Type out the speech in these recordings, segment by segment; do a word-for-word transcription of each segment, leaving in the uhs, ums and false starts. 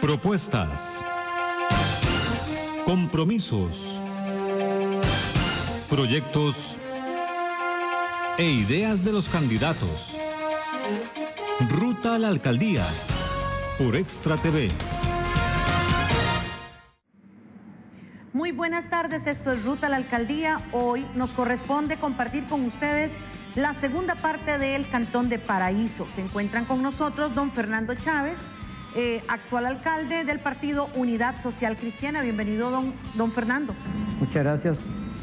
Propuestas, compromisos, proyectos e ideas de los candidatos. Ruta a la Alcaldía por Extra T V. Muy buenas tardes, esto es Ruta a la Alcaldía. Hoy nos corresponde compartir con ustedes la segunda parte del Cantón de Paraíso. Se encuentran con nosotros don Fernando Chávez, eh, actual alcalde del partido Unidad Social Cristiana. Bienvenido, don, don Fernando. Muchas gracias.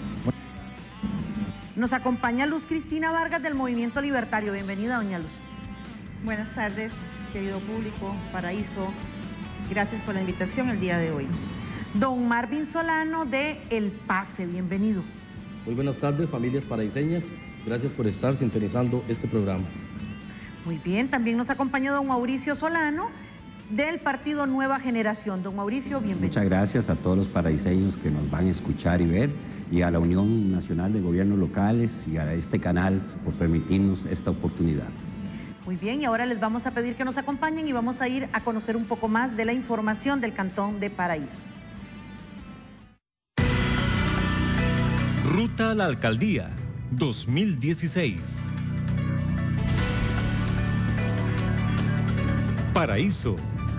Nos acompaña Luz Cristina Vargas del Movimiento Libertario. Bienvenida, doña Luz. Buenas tardes, querido público, Paraíso. Gracias por la invitación el día de hoy. Don Marvin Solano de El Pase, bienvenido. Muy buenas tardes, familias paraiseñas. Gracias por estar sintonizando este programa. Muy bien, también nos acompaña don Mauricio Solano del partido Nueva Generación. Don Mauricio, bienvenido. Muchas gracias a todos los paraiseños que nos van a escuchar y ver, y a la Unión Nacional de Gobiernos Locales y a este canal por permitirnos esta oportunidad. Muy bien, y ahora les vamos a pedir que nos acompañen y vamos a ir a conocer un poco más de la información del Cantón de Paraíso. Ruta a la Alcaldía dos mil dieciséis. Paraíso.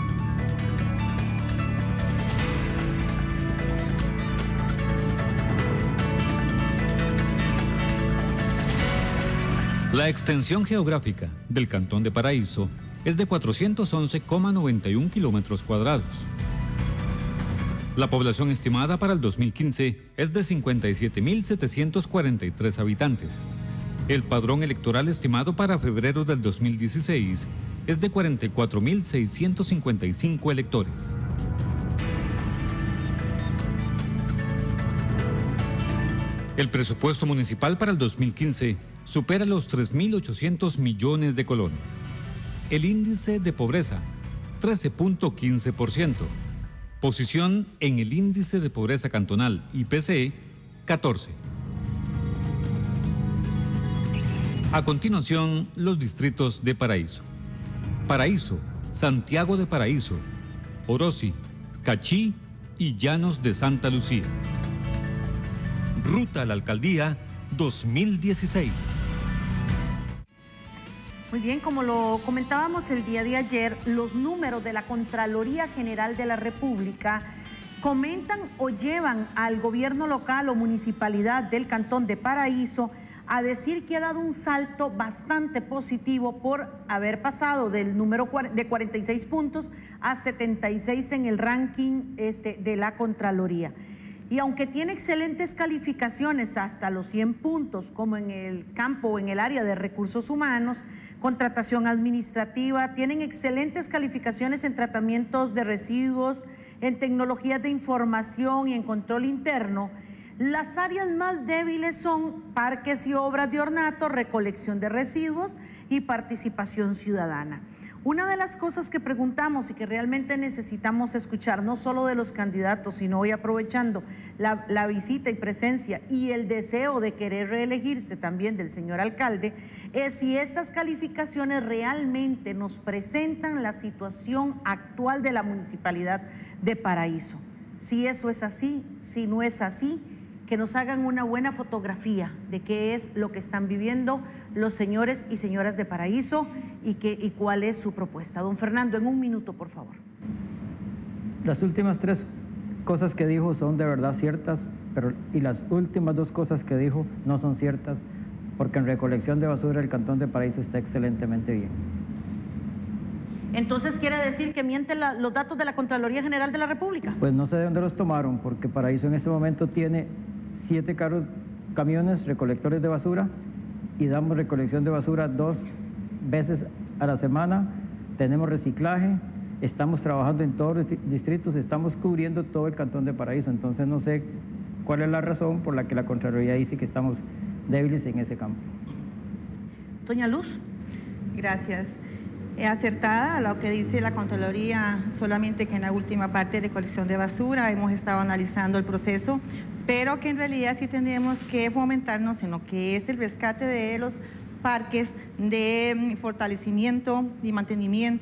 La extensión geográfica del Cantón de Paraíso es de cuatrocientos once coma noventa y uno kilómetros cuadrados. La población estimada para el dos mil quince es de cincuenta y siete mil setecientos cuarenta y tres habitantes. El padrón electoral estimado para febrero del dos mil dieciséis es de cuarenta y cuatro mil seiscientos cincuenta y cinco electores. El presupuesto municipal para el dos mil quince supera los tres mil ochocientos millones de colones. El índice de pobreza, trece punto quince por ciento. Posición en el índice de pobreza cantonal, I P C, catorce. A continuación, los distritos de Paraíso. Paraíso, Santiago de Paraíso, Orosi, Cachí y Llanos de Santa Lucía. Ruta a la Alcaldía dos mil dieciséis. Muy bien, como lo comentábamos el día de ayer, los números de la Contraloría General de la República comentan o llevan al gobierno local o municipalidad del Cantón de Paraíso a decir que ha dado un salto bastante positivo por haber pasado del número de cuarenta y seis puntos a setenta y seis en el ranking este, de la Contraloría. Y aunque tiene excelentes calificaciones hasta los cien puntos, como en el campo, en el área de recursos humanos, contratación administrativa, tienen excelentes calificaciones en tratamientos de residuos, en tecnologías de información y en control interno, las áreas más débiles son parques y obras de ornato, recolección de residuos y participación ciudadana. Una de las cosas que preguntamos y que realmente necesitamos escuchar, no solo de los candidatos, sino hoy aprovechando la, la visita y presencia y el deseo de querer reelegirse también del señor alcalde, es si estas calificaciones realmente nos presentan la situación actual de la municipalidad de Paraíso. Si eso es así, si no es así, que nos hagan una buena fotografía de qué es lo que están viviendo los señores y señoras de Paraíso y, qué, y cuál es su propuesta. Don Fernando, en un minuto, por favor. Las últimas tres cosas que dijo son de verdad ciertas, pero y las últimas dos cosas que dijo no son ciertas, porque en recolección de basura el Cantón de Paraíso está excelentemente bien. Entonces, ¿quiere decir que mienten la, los datos de la Contraloría General de la República? Pues no sé de dónde los tomaron, porque Paraíso en este momento tiene siete carros, camiones recolectores de basura y damos recolección de basura dos veces a la semana. Tenemos reciclaje, estamos trabajando en todos los distritos, estamos cubriendo todo el Cantón de Paraíso. Entonces no sé cuál es la razón por la que la Contraloría dice que estamos débiles en ese campo. Doña Luz. Gracias. Es acertada lo que dice la Contraloría, solamente que en la última parte de recolección de basura hemos estado analizando el proceso, pero que en realidad sí tenemos que fomentarnos en lo que es el rescate de los parques, de fortalecimiento y mantenimiento,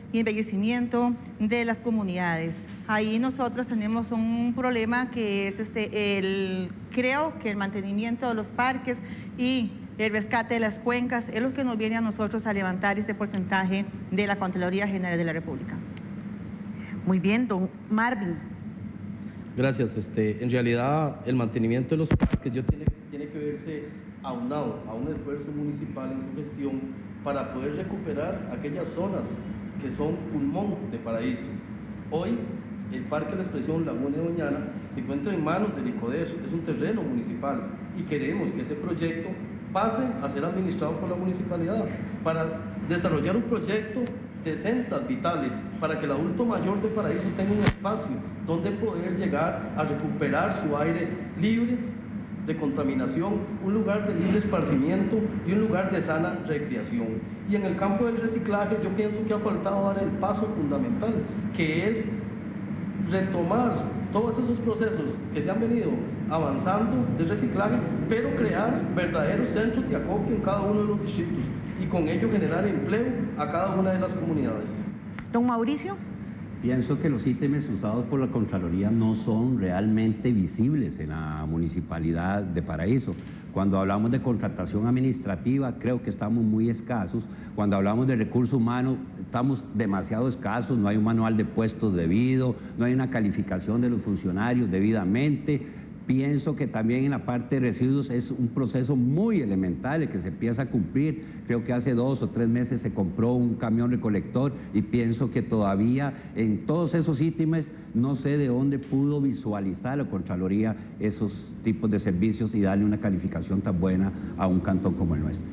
y embellecimiento de las comunidades. Ahí nosotros tenemos un problema que es este, el, creo que el mantenimiento de los parques y el rescate de las cuencas es lo que nos viene a nosotros a levantar este porcentaje de la Contraloría General de la República. Muy bien, don Marvin. Gracias. Este, en realidad, el mantenimiento de los parques yo tiene, tiene que verse aunado a un esfuerzo municipal en su gestión para poder recuperar aquellas zonas que son pulmón de Paraíso. Hoy, el Parque de la Expresión Laguna de Doñana se encuentra en manos del ICODER, es un terreno municipal y queremos que ese proyecto pase a ser administrado por la municipalidad para desarrollar un proyecto de centros vitales para que el adulto mayor de Paraíso tenga un espacio donde poder llegar a recuperar su aire libre de contaminación, un lugar de libre esparcimiento y un lugar de sana recreación. Y en el campo del reciclaje yo pienso que ha faltado dar el paso fundamental, que es retomar todos esos procesos que se han venido avanzando de reciclaje, pero crear verdaderos centros de acopio en cada uno de los distritos y con ello generar empleo a cada una de las comunidades. Don Mauricio. Pienso que los ítems usados por la Contraloría no son realmente visibles en la Municipalidad de Paraíso. Cuando hablamos de contratación administrativa, creo que estamos muy escasos. Cuando hablamos de recursos humanos, estamos demasiado escasos. No hay un manual de puestos debido, no hay una calificación de los funcionarios debidamente. Pienso que también en la parte de residuos es un proceso muy elemental el que se empieza a cumplir. Creo que hace dos o tres meses se compró un camión recolector y pienso que todavía en todos esos ítems no sé de dónde pudo visualizar la Contraloría esos tipos de servicios y darle una calificación tan buena a un cantón como el nuestro.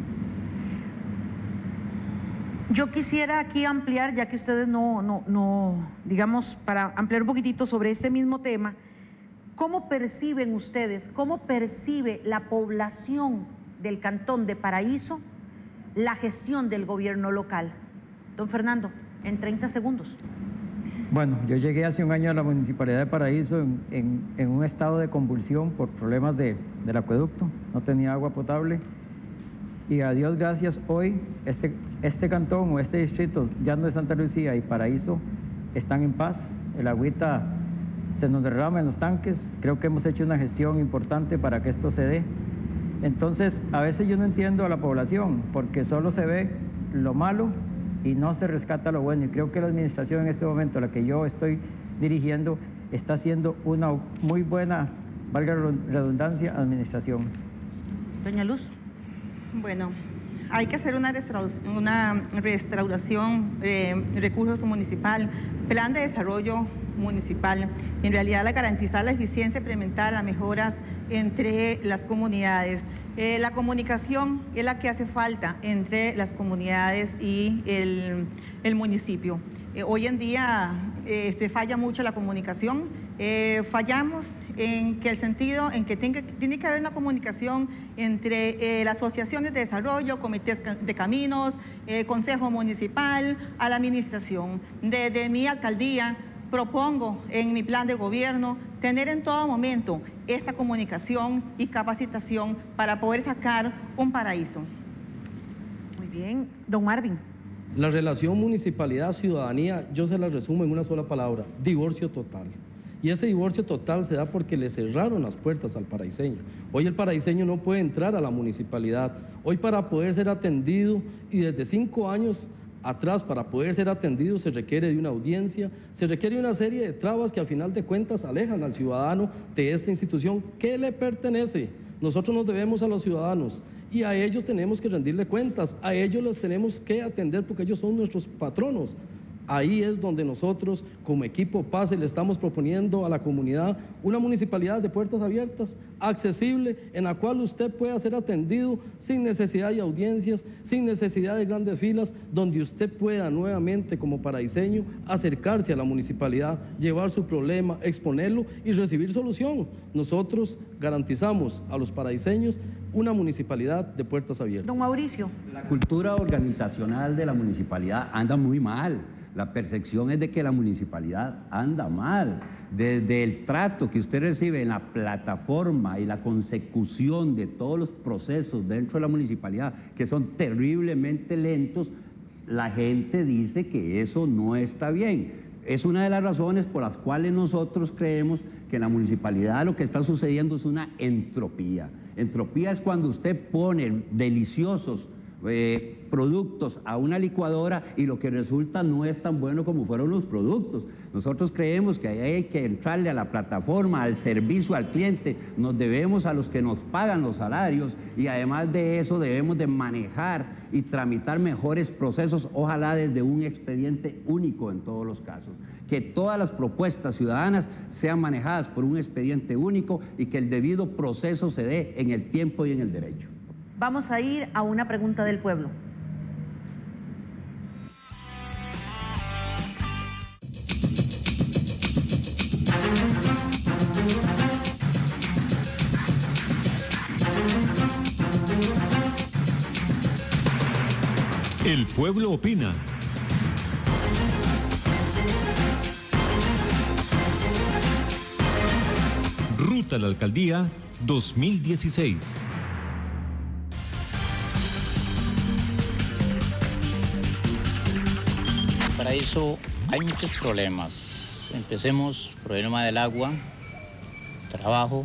Yo quisiera aquí ampliar, ya que ustedes no, no, no, digamos, para ampliar un poquitito sobre este mismo tema. ¿Cómo perciben ustedes, cómo percibe la población del Cantón de Paraíso la gestión del gobierno local? Don Fernando, en treinta segundos. Bueno, yo llegué hace un año a la Municipalidad de Paraíso en, en, en un estado de convulsión por problemas de, del acueducto, no tenía agua potable y a Dios gracias hoy este, este cantón o este distrito, Llano de Santa Lucía y Paraíso, están en paz, el agüita se nos derrama en los tanques, creo que hemos hecho una gestión importante para que esto se dé. Entonces, a veces yo no entiendo a la población, porque solo se ve lo malo y no se rescata lo bueno. Y creo que la administración en este momento, la que yo estoy dirigiendo, está haciendo una muy buena, valga la redundancia, administración. Doña Luz. Bueno, hay que hacer una restauración, una restauración eh, recursos municipal, plan de desarrollo municipal, en realidad la garantizar la eficiencia implementar las mejoras entre las comunidades. Eh, la comunicación es la que hace falta entre las comunidades y el, el municipio. Eh, hoy en día eh, se falla mucho la comunicación, eh, fallamos en que el sentido en que tiene, tiene que haber una comunicación entre eh, las asociaciones de desarrollo, comités de caminos, eh, consejo municipal, a la administración. Desde mi alcaldía propongo en mi plan de gobierno tener en todo momento esta comunicación y capacitación para poder sacar un Paraíso. Muy bien. Don Marvin. La relación municipalidad-ciudadanía, yo se la resumo en una sola palabra: divorcio total. Y ese divorcio total se da porque le cerraron las puertas al paraiseño. Hoy el paraiseño no puede entrar a la municipalidad. Hoy, para poder ser atendido, y desde cinco años atrás, para poder ser atendido se requiere de una audiencia, se requiere una serie de trabas que al final de cuentas alejan al ciudadano de esta institución que le pertenece. Nosotros nos debemos a los ciudadanos y a ellos tenemos que rendirle cuentas, a ellos les tenemos que atender porque ellos son nuestros patronos. Ahí es donde nosotros, como equipo PACE, le estamos proponiendo a la comunidad una municipalidad de puertas abiertas, accesible, en la cual usted pueda ser atendido sin necesidad de audiencias, sin necesidad de grandes filas, donde usted pueda nuevamente, como paraiseño, acercarse a la municipalidad, llevar su problema, exponerlo y recibir solución. Nosotros garantizamos a los paraiseños una municipalidad de puertas abiertas. Don Mauricio. La cultura organizacional de la municipalidad anda muy mal. La percepción es de que la municipalidad anda mal. Desde el trato que usted recibe en la plataforma y la consecución de todos los procesos dentro de la municipalidad, que son terriblemente lentos, la gente dice que eso no está bien. Es una de las razones por las cuales nosotros creemos que en la municipalidad lo que está sucediendo es una entropía. Entropía es cuando usted pone deliciosos eh, productos a una licuadora y lo que resulta no es tan bueno como fueron los productos. Nosotros creemos que hay que entrarle a la plataforma, al servicio al cliente, nos debemos a los que nos pagan los salarios y además de eso debemos de manejar y tramitar mejores procesos, ojalá desde un expediente único en todos los casos. Que todas las propuestas ciudadanas sean manejadas por un expediente único y que el debido proceso se dé en el tiempo y en el derecho. Vamos a ir a una pregunta del pueblo. El pueblo opina. Ruta a la alcaldía dos mil dieciséis. Para eso hay muchos problemas. Empecemos, problema del agua, trabajo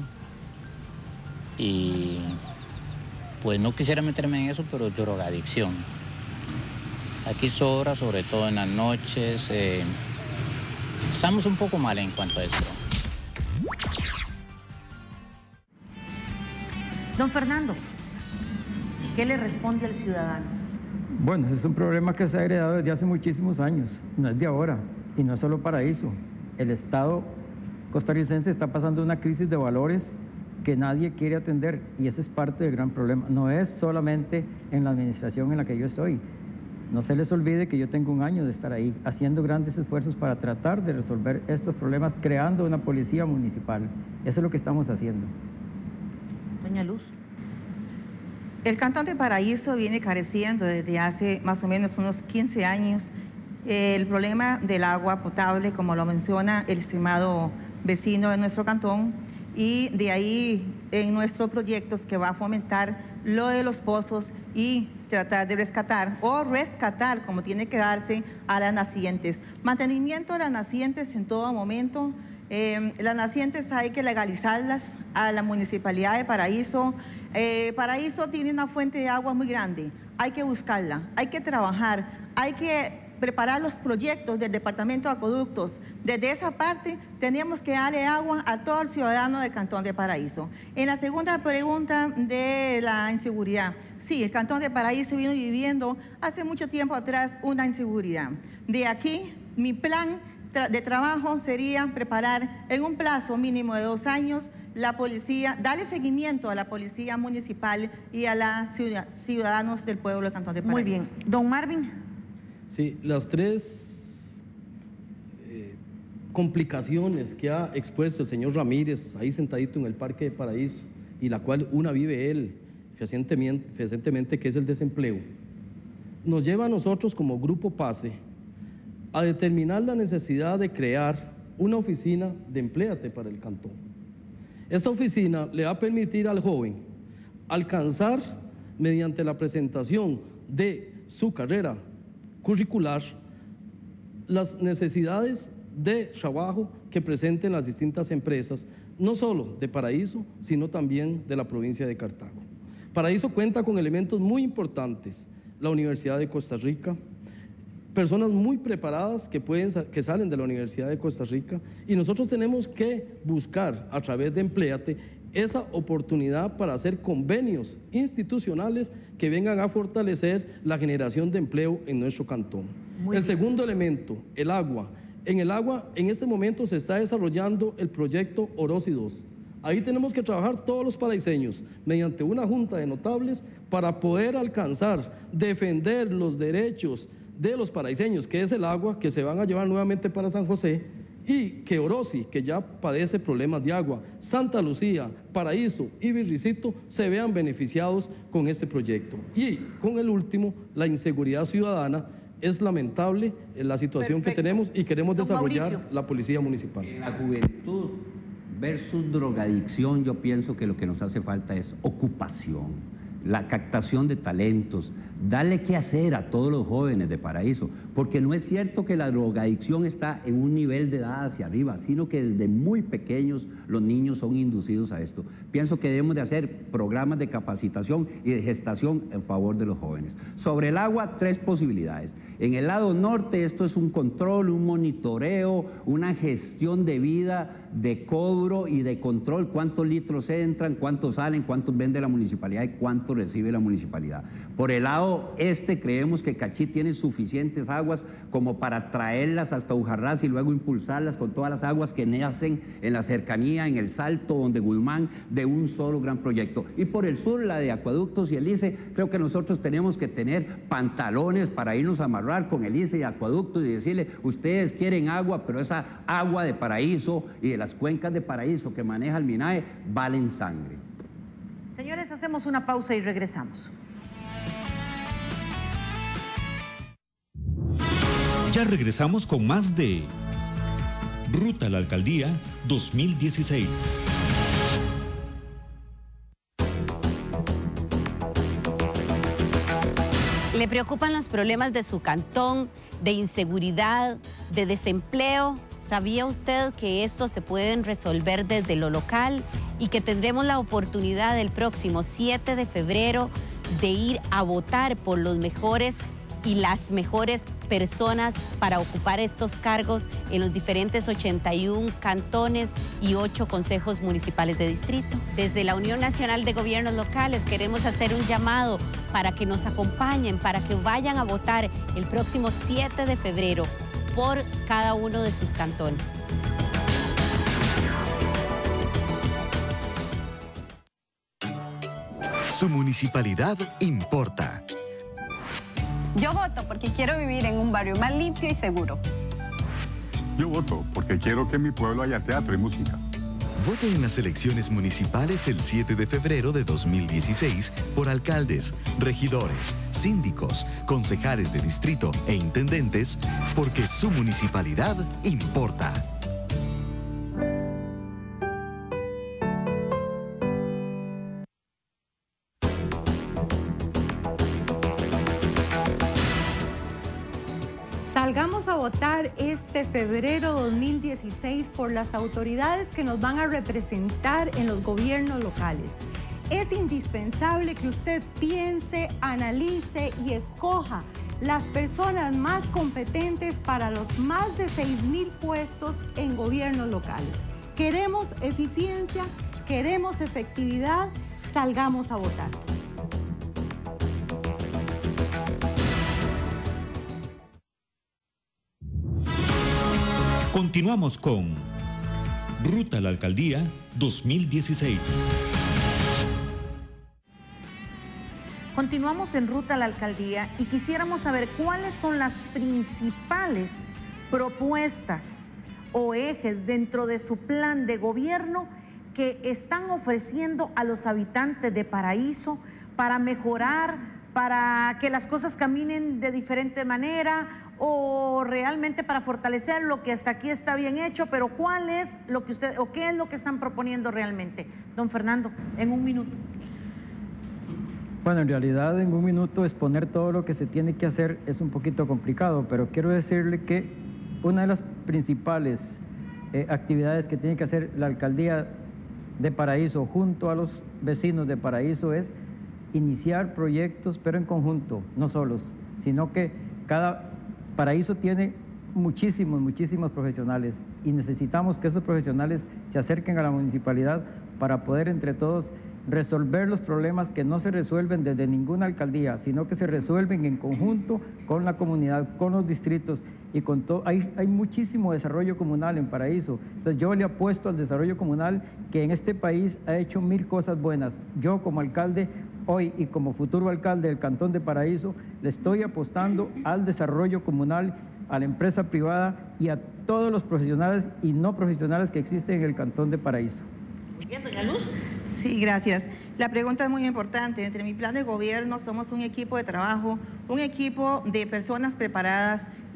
y pues no quisiera meterme en eso, pero drogadicción. Aquí sobra, sobre todo en las noches. Eh, estamos un poco mal en cuanto a esto. Don Fernando, ¿qué le responde al ciudadano? Bueno, ese es un problema que se ha heredado desde hace muchísimos años, no es de ahora, y no es solo Paraíso. El Estado costarricense está pasando una crisis de valores que nadie quiere atender, y eso es parte del gran problema. No es solamente en la administración en la que yo estoy. No se les olvide que yo tengo un año de estar ahí, haciendo grandes esfuerzos para tratar de resolver estos problemas, creando una policía municipal. Eso es lo que estamos haciendo. Doña Luz. El Cantón de Paraíso viene careciendo desde hace más o menos unos quince años el problema del agua potable, como lo menciona el estimado vecino de nuestro cantón, y de ahí en nuestros proyectos que va a fomentar lo de los pozos y tratar de rescatar o rescatar, como tiene que darse, a las nacientes. Mantenimiento de las nacientes en todo momento. Eh, las nacientes hay que legalizarlas a la Municipalidad de Paraíso. Eh, Paraíso tiene una fuente de agua muy grande, hay que buscarla, hay que trabajar, hay que preparar los proyectos del Departamento de Acueductos. Desde esa parte tenemos que darle agua a todo el ciudadano del Cantón de Paraíso. En la segunda pregunta de la inseguridad, sí, el Cantón de Paraíso vino viviendo hace mucho tiempo atrás una inseguridad. De aquí, mi plan de trabajo sería preparar en un plazo mínimo de dos años la policía, darle seguimiento a la policía municipal y a los ciudadanos del pueblo del Cantón de Paraíso. Muy bien. Don Marvin. Sí, las tres eh, complicaciones que ha expuesto el señor Ramírez ahí sentadito en el Parque de Paraíso, y la cual una vive él fehacientemente, fehacientemente, que es el desempleo, nos lleva a nosotros como Grupo PACE a determinar la necesidad de crear una oficina de Empléate para el cantón. Esta oficina le va a permitir al joven alcanzar, mediante la presentación de su carrera curricular, las necesidades de trabajo que presenten las distintas empresas, no solo de Paraíso, sino también de la provincia de Cartago. Paraíso cuenta con elementos muy importantes: la Universidad de Costa Rica, personas muy preparadas que, pueden, que salen de la Universidad de Costa Rica, y nosotros tenemos que buscar a través de Empléate esa oportunidad para hacer convenios institucionales que vengan a fortalecer la generación de empleo en nuestro cantón. Muy el bien. Segundo elemento, el agua. En el agua, en este momento se está desarrollando el proyecto Orosi dos. Ahí tenemos que trabajar todos los paraiseños mediante una junta de notables para poder alcanzar, defender los derechos de los paraiseños, que es el agua que se van a llevar nuevamente para San José, y que Orosi, que ya padece problemas de agua, Santa Lucía, Paraíso y Virricito se vean beneficiados con este proyecto. Y con el último, la inseguridad ciudadana. Es lamentable la situación Perfecto. que tenemos y queremos Don desarrollar Mauricio. la policía municipal. En la juventud versus drogadicción, yo pienso que lo que nos hace falta es ocupación, la captación de talentos, darle qué hacer a todos los jóvenes de Paraíso, porque no es cierto que la drogadicción está en un nivel de edad hacia arriba, sino que desde muy pequeños los niños son inducidos a esto. Pienso que debemos de hacer programas de capacitación y de gestación en favor de los jóvenes. Sobre el agua, tres posibilidades. En el lado norte esto es un control, un monitoreo, una gestión de vida, de cobro y de control, cuántos litros entran, cuántos salen, cuántos vende la municipalidad y cuánto recibe la municipalidad. Por el lado este creemos que Cachí tiene suficientes aguas como para traerlas hasta Ujarrás y luego impulsarlas con todas las aguas que nacen en la cercanía, en el Salto, donde Guzmán, de un solo gran proyecto. Y por el sur, la de Acueductos y el I C E, creo que nosotros tenemos que tener pantalones para irnos a amarrar con el I C E y Acueductos y decirle, ustedes quieren agua, pero esa agua de Paraíso y de las cuencas de Paraíso que maneja el MINAE valen sangre. Señores, hacemos una pausa y regresamos. Ya regresamos con más de Ruta a la Alcaldía dos mil dieciséis. ¿Le preocupan los problemas de su cantón, de inseguridad, de desempleo? ¿Sabía usted que estos se pueden resolver desde lo local y que tendremos la oportunidad el próximo siete de febrero de ir a votar por los mejores y las mejores personas para ocupar estos cargos en los diferentes ochenta y uno cantones y ocho consejos municipales de distrito? Desde la Unión Nacional de Gobiernos Locales queremos hacer un llamado para que nos acompañen, para que vayan a votar el próximo siete de febrero por cada uno de sus cantones. Su municipalidad importa. Yo voto porque quiero vivir en un barrio más limpio y seguro. Yo voto porque quiero que en mi pueblo haya teatro y música. Vote en las elecciones municipales el siete de febrero de dos mil dieciséis por alcaldes, regidores, síndicos, concejales de distrito e intendentes, porque su municipalidad importa. Salgamos a votar este febrero dos mil dieciséis por las autoridades que nos van a representar en los gobiernos locales. Es indispensable que usted piense, analice y escoja las personas más competentes para los más de seis mil puestos en gobiernos locales. Queremos eficiencia, queremos efectividad, salgamos a votar. Continuamos con Ruta a la Alcaldía dos mil dieciséis. Continuamos en Ruta a la Alcaldía y quisiéramos saber cuáles son las principales propuestas o ejes dentro de su plan de gobierno que están ofreciendo a los habitantes de Paraíso para mejorar, para que las cosas caminen de diferente manera o realmente para fortalecer lo que hasta aquí está bien hecho, pero ¿cuál es lo que usted o qué es lo que están proponiendo realmente? Don Fernando, en un minuto. Bueno, en realidad en un minuto exponer todo lo que se tiene que hacer es un poquito complicado, pero quiero decirle que una de las principales eh, actividades que tiene que hacer la alcaldía de Paraíso junto a los vecinos de Paraíso es iniciar proyectos, pero en conjunto, no solos, sino que cada Paraíso tiene muchísimos, muchísimos profesionales y necesitamos que esos profesionales se acerquen a la municipalidad para poder entre todos resolver los problemas que no se resuelven desde ninguna alcaldía, sino que se resuelven en conjunto con la comunidad, con los distritos y con todo. Hay, hay muchísimo desarrollo comunal en Paraíso. Entonces yo le apuesto al desarrollo comunal que en este país ha hecho mil cosas buenas. Yo como alcalde hoy y como futuro alcalde del Cantón de Paraíso le estoy apostando al desarrollo comunal, a la empresa privada y a todos los profesionales y no profesionales que existen en el Cantón de Paraíso. Muy bien, doña Luz. Sí, gracias. La pregunta es muy importante. Entre mi plan de gobierno somos un equipo de trabajo, un equipo de personas preparadas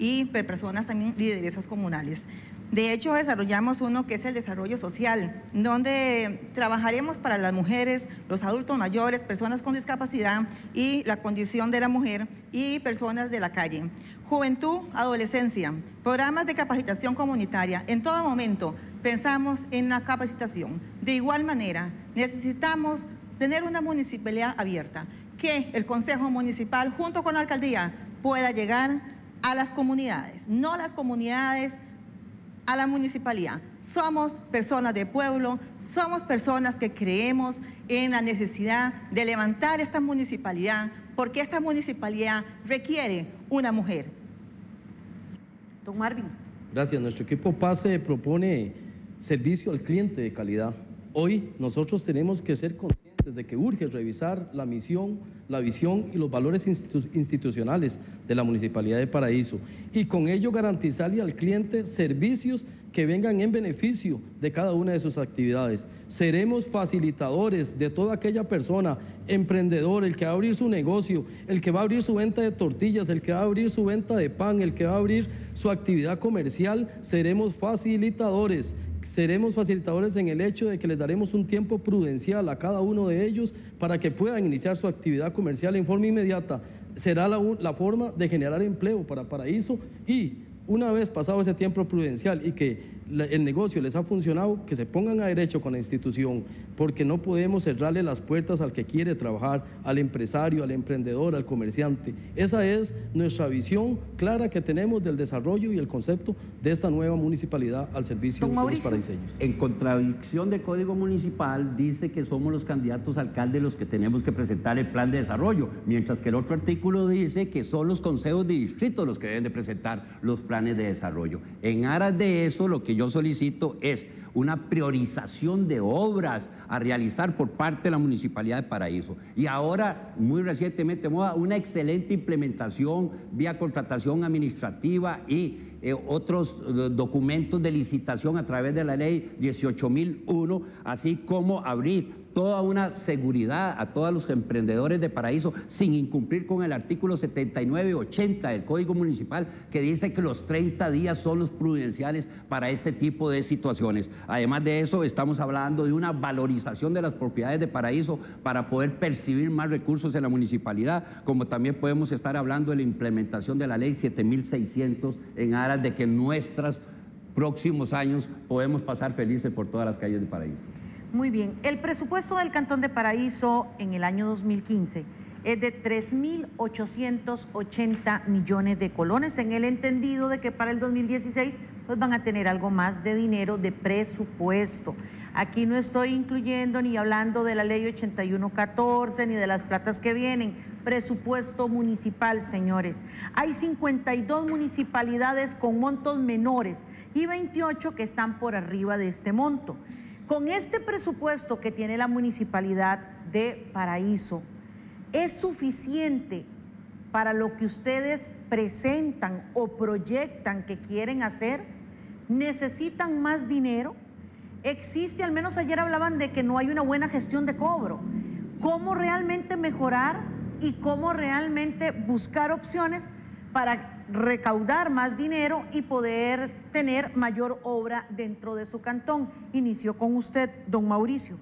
y personas también lideresas comunales. De hecho, desarrollamos uno que es el desarrollo social, donde trabajaremos para las mujeres, los adultos mayores, personas con discapacidad y la condición de la mujer y personas de la calle. Juventud, adolescencia, programas de capacitación comunitaria. En todo momento pensamos en la capacitación. De igual manera, necesitamos tener una municipalidad abierta, que el Consejo Municipal junto con la Alcaldía pueda llegar a las comunidades, no las comunidades a la municipalidad. Somos personas de pueblo, somos personas que creemos en la necesidad de levantar esta municipalidad, porque esta municipalidad requiere una mujer. Don Marvin. Gracias. Nuestro equipo PASE propone servicio al cliente de calidad. Hoy nosotros tenemos que ser conscientes de que urge revisar la misión, la visión y los valores institu institucionales de la Municipalidad de Paraíso y con ello garantizarle al cliente servicios que vengan en beneficio de cada una de sus actividades. Seremos facilitadores de toda aquella persona, emprendedor, el que va a abrir su negocio, el que va a abrir su venta de tortillas, el que va a abrir su venta de pan, el que va a abrir su actividad comercial. Seremos facilitadores. Seremos facilitadores en el hecho de que les daremos un tiempo prudencial a cada uno de ellos para que puedan iniciar su actividad comercial en forma inmediata. Será la, la forma de generar empleo para Paraíso y una vez pasado ese tiempo prudencial y que el negocio les ha funcionado, que se pongan a derecho con la institución, porque no podemos cerrarle las puertas al que quiere trabajar, al empresario, al emprendedor, al comerciante. Esa es nuestra visión clara que tenemos del desarrollo y el concepto de esta nueva municipalidad al servicio de los paraiseños. En contradicción del Código Municipal dice que somos los candidatos a alcalde los que tenemos que presentar el plan de desarrollo, mientras que el otro artículo dice que son los consejos de distrito los que deben de presentar los planes de desarrollo. En aras de eso, lo que yo solicito es una priorización de obras a realizar por parte de la Municipalidad de Paraíso. Y ahora, muy recientemente, una excelente implementación vía contratación administrativa y eh, otros eh, documentos de licitación a través de la ley dieciocho mil uno, así como abrir toda una seguridad a todos los emprendedores de Paraíso sin incumplir con el artículo setenta y nueve ochenta del Código Municipal, que dice que los treinta días son los prudenciales para este tipo de situaciones. Además de eso, estamos hablando de una valorización de las propiedades de Paraíso para poder percibir más recursos en la municipalidad, como también podemos estar hablando de la implementación de la ley siete mil seiscientos en aras de que en nuestros próximos años podemos pasar felices por todas las calles de Paraíso. Muy bien, el presupuesto del Cantón de Paraíso en el año dos mil quince es de tres mil ochocientos ochenta millones de colones, en el entendido de que para el dos mil dieciséis pues van a tener algo más de dinero de presupuesto. Aquí no estoy incluyendo ni hablando de la ley ochenta y uno catorce ni de las platas que vienen. Presupuesto municipal, señores. Hay cincuenta y dos municipalidades con montos menores y veintiocho que están por arriba de este monto. Con este presupuesto que tiene la Municipalidad de Paraíso, ¿es suficiente para lo que ustedes presentan o proyectan que quieren hacer? ¿Necesitan más dinero? Existe, al menos ayer hablaban de que no hay una buena gestión de cobro. ¿Cómo realmente mejorar y cómo realmente buscar opciones para recaudar más dinero y poder tener mayor obra dentro de su cantón? Inició con usted, don Mauricio.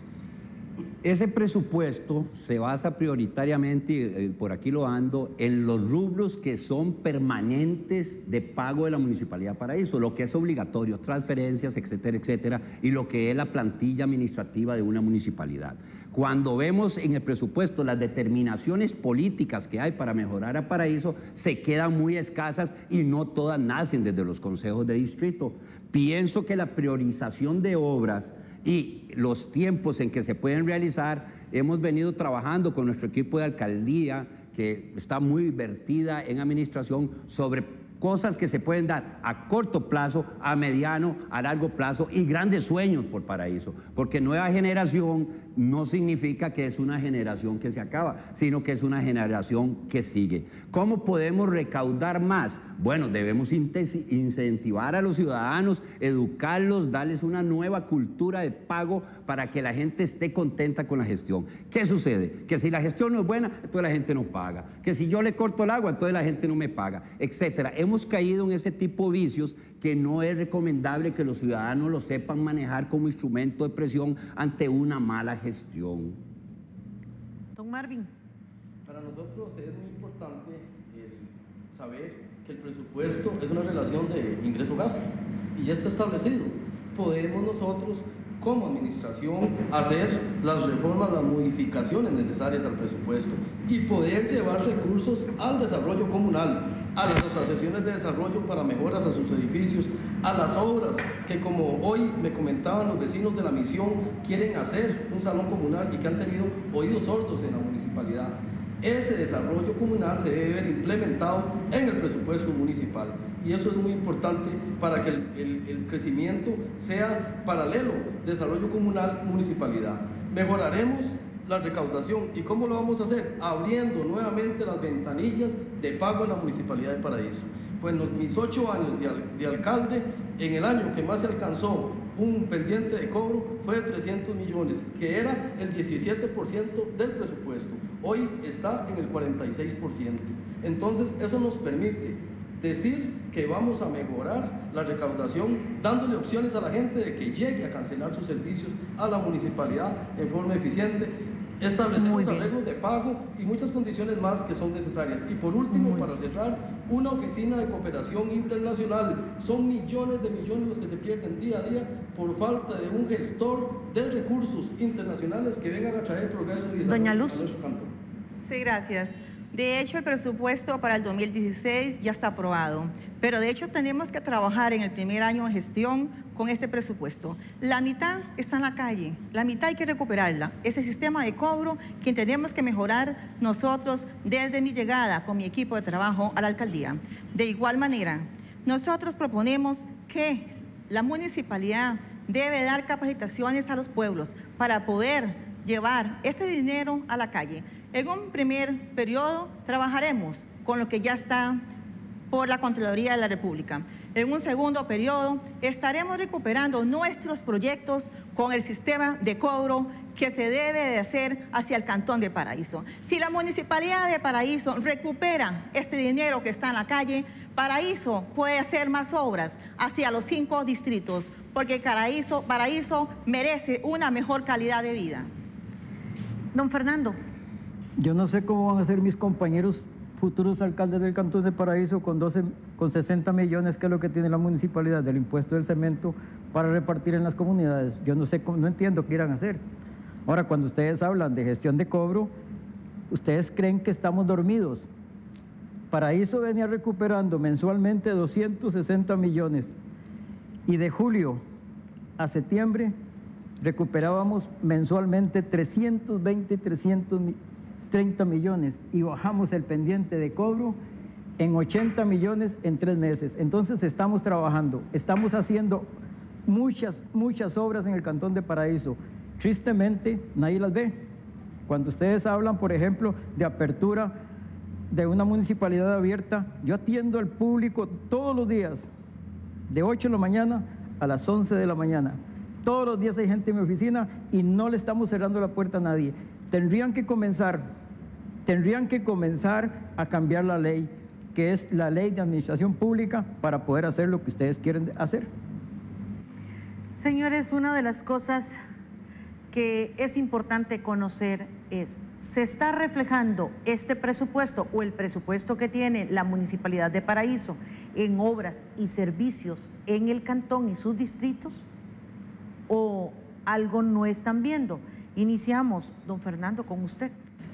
Ese presupuesto se basa prioritariamente, eh, por aquí lo ando, en los rubros que son permanentes de pago de la Municipalidad de Paraíso, lo que es obligatorio, transferencias, etcétera, etcétera, y lo que es la plantilla administrativa de una municipalidad. Cuando vemos en el presupuesto las determinaciones políticas que hay para mejorar a Paraíso, se quedan muy escasas y no todas nacen desde los consejos de distrito. Pienso que la priorización de obras y los tiempos en que se pueden realizar, hemos venido trabajando con nuestro equipo de alcaldía, que está muy vertida en administración, sobre cosas que se pueden dar a corto plazo, a mediano, a largo plazo y grandes sueños por Paraíso, porque Nueva Generación no significa que es una generación que se acaba, sino que es una generación que sigue. ¿Cómo podemos recaudar más? Bueno, debemos incentivar a los ciudadanos, educarlos, darles una nueva cultura de pago para que la gente esté contenta con la gestión. ¿Qué sucede? Que si la gestión no es buena, entonces la gente no paga. Que si yo le corto el agua, entonces la gente no me paga, etcétera. Hemos caído en ese tipo de vicios que no es recomendable que los ciudadanos lo sepan manejar como instrumento de presión ante una mala gestión. Don Marvin. Para nosotros es muy importante el saber que el presupuesto es una relación de ingreso-gasto y ya está establecido. Podemos nosotros, como administración, hacer las reformas, las modificaciones necesarias al presupuesto y poder llevar recursos al desarrollo comunal, a las asociaciones de desarrollo para mejoras a sus edificios, a las obras que, como hoy me comentaban los vecinos de la misión, quieren hacer un salón comunal y que han tenido oídos sordos en la municipalidad. Ese desarrollo comunal se debe ver implementado en el presupuesto municipal y eso es muy importante para que el, el, el crecimiento sea paralelo, desarrollo comunal, municipalidad. Mejoraremos la recaudación. ¿Y cómo lo vamos a hacer? Abriendo nuevamente las ventanillas de pago en la Municipalidad de Paraíso. Pues en los, mis ocho años de, al, de alcalde, en el año que más se alcanzó un pendiente de cobro fue de trescientos millones, que era el diecisiete por ciento del presupuesto. Hoy está en el cuarenta y seis por ciento. Entonces, eso nos permite decir que vamos a mejorar la recaudación, dándole opciones a la gente de que llegue a cancelar sus servicios a la municipalidad en forma eficiente. Establecemos arreglos de pago y muchas condiciones más que son necesarias. Y por último, Muy para cerrar, una oficina de cooperación internacional. Son millones de millones los que se pierden día a día por falta de un gestor de recursos internacionales que vengan a traer progreso y desarrollo Doña Luz. a nuestro cantón. Sí, gracias. De hecho, el presupuesto para el dos mil dieciséis ya está aprobado, pero de hecho tenemos que trabajar en el primer año de gestión con este presupuesto. La mitad está en la calle, la mitad hay que recuperarla. Ese sistema de cobro que tenemos que mejorar nosotros desde mi llegada con mi equipo de trabajo a la alcaldía. De igual manera, nosotros proponemos que la municipalidad debe dar capacitaciones a los pueblos para poder llevar este dinero a la calle. En un primer periodo trabajaremos con lo que ya está por la Contraloría de la República. En un segundo periodo estaremos recuperando nuestros proyectos con el sistema de cobro que se debe de hacer hacia el Cantón de Paraíso. Si la Municipalidad de Paraíso recupera este dinero que está en la calle, Paraíso puede hacer más obras hacia los cinco distritos, porque Paraíso, Paraíso merece una mejor calidad de vida. Don Fernando. Yo no sé cómo van a ser mis compañeros futuros alcaldes del Cantón de Paraíso con, doce, con sesenta millones, que es lo que tiene la municipalidad del impuesto del cemento para repartir en las comunidades. Yo no sé, cómo, no entiendo qué irán a hacer. Ahora, cuando ustedes hablan de gestión de cobro, ustedes creen que estamos dormidos. Paraíso venía recuperando mensualmente doscientos sesenta millones y de julio a septiembre recuperábamos mensualmente trescientos veinte, trescientos treinta millones y bajamos el pendiente de cobro en ochenta millones en tres meses. Entonces estamos trabajando, estamos haciendo muchas, muchas obras en el Cantón de Paraíso. Tristemente, nadie las ve. Cuando ustedes hablan, por ejemplo, de apertura de una municipalidad abierta, yo atiendo al público todos los días, de ocho de la mañana a las once de la mañana. Todos los días hay gente en mi oficina y no le estamos cerrando la puerta a nadie. Tendrían que comenzar, tendrían que comenzar a cambiar la ley, que es la ley de administración pública, para poder hacer lo que ustedes quieren hacer. Señores, una de las cosas que es importante conocer es, ¿se está reflejando este presupuesto o el presupuesto que tiene la Municipalidad de Paraíso en obras y servicios en el cantón y sus distritos? ¿O algo no están viendo? Iniciamos, don Fernando, con usted.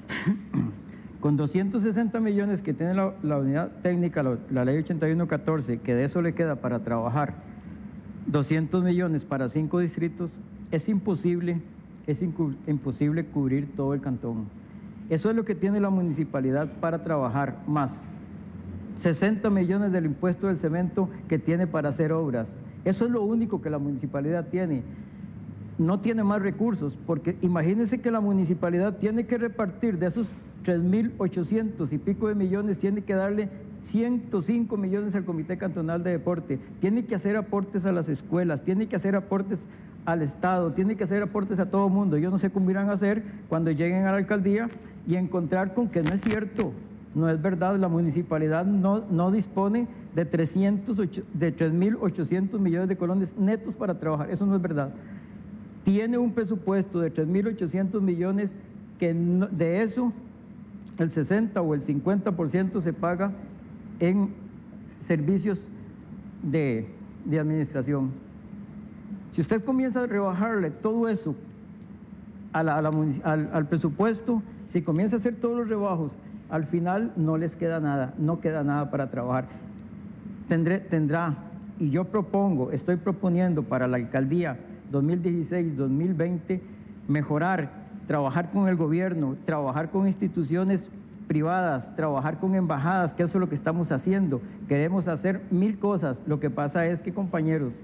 Con doscientos sesenta millones que tiene la, la unidad técnica, la, la ley ochenta y uno catorce, que de eso le queda para trabajar doscientos millones para cinco distritos, es imposible, es imposible cubrir todo el cantón. Eso es lo que tiene la municipalidad para trabajar, más sesenta millones del impuesto del cemento que tiene para hacer obras. Eso es lo único que la municipalidad tiene. no tiene más recursos, porque imagínense que la municipalidad tiene que repartir de esos tres mil ochocientos y pico de millones, tiene que darle ciento cinco millones al Comité Cantonal de Deporte, tiene que hacer aportes a las escuelas, tiene que hacer aportes al Estado, tiene que hacer aportes a todo el mundo. Yo no sé cómo irán a hacer cuando lleguen a la alcaldía y encontrar con que no es cierto, no es verdad, la municipalidad no, no dispone de, trescientos, de tres mil ochocientos millones de colones netos para trabajar, eso no es verdad. Tiene un presupuesto de tres mil ochocientos millones que no, de eso el sesenta o el cincuenta por ciento se paga en servicios de, de administración. Si usted comienza a rebajarle todo eso a la, a la, al, al presupuesto, si comienza a hacer todos los rebajos, al final no les queda nada, no queda nada para trabajar. Tendré, tendrá, y yo propongo, estoy proponiendo para la alcaldía dos mil dieciséis dos mil veinte, mejorar, trabajar con el gobierno, trabajar con instituciones privadas, trabajar con embajadas, que eso es lo que estamos haciendo. Queremos hacer mil cosas. Lo que pasa es que, compañeros,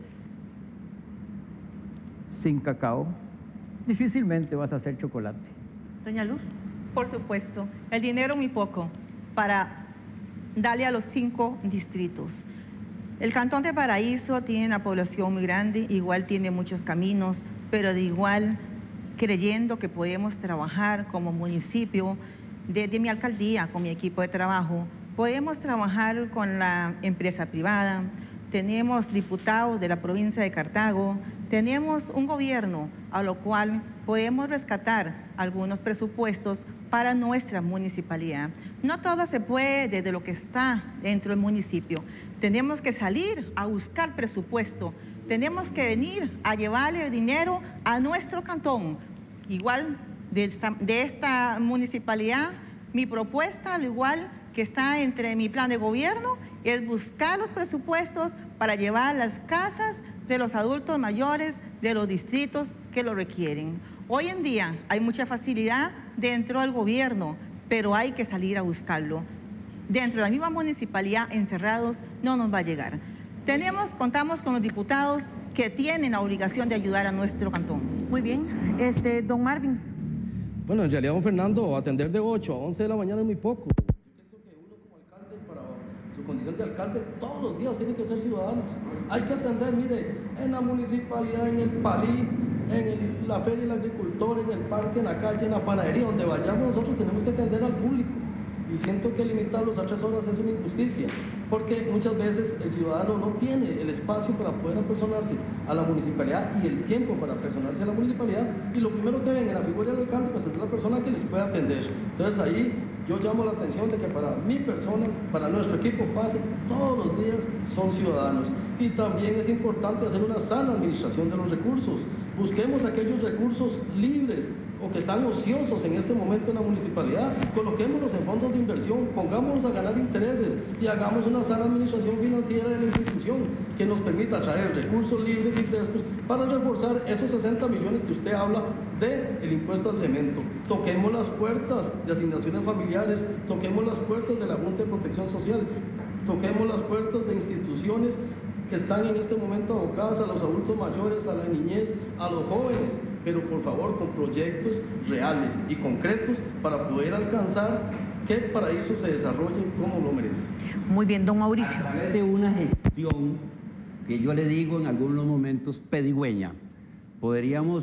sin cacao, difícilmente vas a hacer chocolate. Doña Luz. Por supuesto, el dinero muy poco para darle a los cinco distritos. El Cantón de Paraíso tiene una población muy grande, igual tiene muchos caminos, pero de igual creyendo que podemos trabajar como municipio, desde mi alcaldía, con mi equipo de trabajo, podemos trabajar con la empresa privada, tenemos diputados de la provincia de Cartago, tenemos un gobierno a lo cual podemos rescatar algunos presupuestos para nuestra municipalidad. No todo se puede desde lo que está dentro del municipio. Tenemos que salir a buscar presupuesto, tenemos que venir a llevarle dinero a nuestro cantón. Igual de esta, de esta municipalidad, mi propuesta, al igual que está entre mi plan de gobierno, es buscar los presupuestos para llevar las casas de los adultos mayores de los distritos que lo requieren. Hoy en día hay mucha facilidad dentro del gobierno, pero hay que salir a buscarlo. Dentro de la misma municipalidad, encerrados, no nos va a llegar. Tenemos, contamos con los diputados que tienen la obligación de ayudar a nuestro cantón. Muy bien. Este, don Marvin. Bueno, en realidad, don Fernando, atender de ocho a once de la mañana es muy poco. Yo pienso que uno como alcalde, para su condición de alcalde, todos los días tiene que ser ciudadanos. Hay que atender, mire, en la municipalidad, en el Palí, en el, la feria del agricultor, en el parque, en la calle, en la panadería, donde vayamos nosotros tenemos que atender al público. Y siento que limitarlos a tres horas es una injusticia, porque muchas veces el ciudadano no tiene el espacio para poder apersonarse a la municipalidad y el tiempo para apersonarse a la municipalidad, y lo primero que ven en la figura del alcalde pues es la persona que les puede atender. Entonces ahí yo llamo la atención de que para mi persona, para nuestro equipo PASE, todos los días son ciudadanos. Y también es importante hacer una sana administración de los recursos. Busquemos aquellos recursos libres o que están ociosos en este momento en la municipalidad, coloquémoslos en fondos de inversión, pongámonos a ganar intereses y hagamos una sana administración financiera de la institución que nos permita traer recursos libres y frescos para reforzar esos sesenta millones que usted habla del impuesto al cemento. Toquemos las puertas de asignaciones familiares, toquemos las puertas de la Junta de Protección Social, toquemos las puertas de instituciones que están en este momento abocadas a los adultos mayores, a la niñez, a los jóvenes, pero por favor con proyectos reales y concretos para poder alcanzar que Paraíso se desarrolle como lo merece. Muy bien, don Mauricio. A través de una gestión que yo le digo en algunos momentos pedigüeña, podríamos